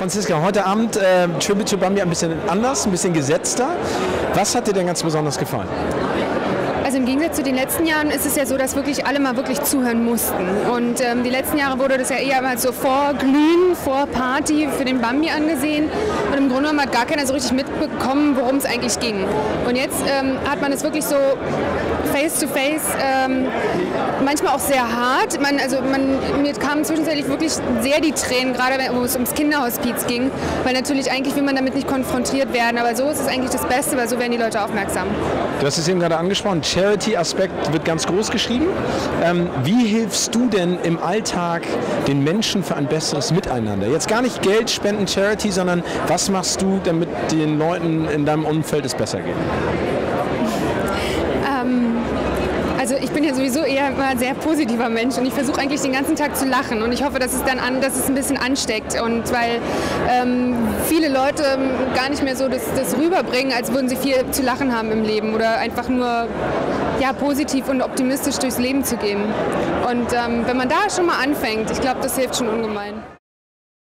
Franziska, heute Abend Tribute to Bambi ein bisschen anders, ein bisschen gesetzter. Was hat dir denn ganz besonders gefallen? Also im Gegensatz zu den letzten Jahren ist es ja so, dass wirklich alle mal wirklich zuhören mussten. Und die letzten Jahre wurde das ja eher mal so vor-Glühen, vor-Party für den Bambi angesehen. Und im Grunde genommen hat gar keiner so richtig mitbekommen, worum es eigentlich ging. Und jetzt hat man es wirklich so face-to-face, manchmal auch sehr hart. Mir kamen zwischenzeitlich wirklich sehr die Tränen, gerade wo es ums Kinderhospiz ging. Weil natürlich eigentlich will man damit nicht konfrontiert werden. Aber so ist es eigentlich das Beste, weil so werden die Leute aufmerksam. Du hast es eben gerade angesprochen. Charity-Aspekt wird ganz groß geschrieben. Wie hilfst du denn im Alltag den Menschen für ein besseres Miteinander? Jetzt gar nicht Geld spenden, Charity, sondern was machst du, damit den Leuten in deinem Umfeld es besser geht? Also ich bin ja sowieso eher immer ein sehr positiver Mensch und ich versuche eigentlich den ganzen Tag zu lachen und ich hoffe, dass es ein bisschen ansteckt und weil viele Leute gar nicht mehr so das rüberbringen, als würden sie viel zu lachen haben im Leben oder einfach nur positiv und optimistisch durchs Leben zu gehen. Und wenn man da schon mal anfängt, ich glaube, das hilft schon ungemein.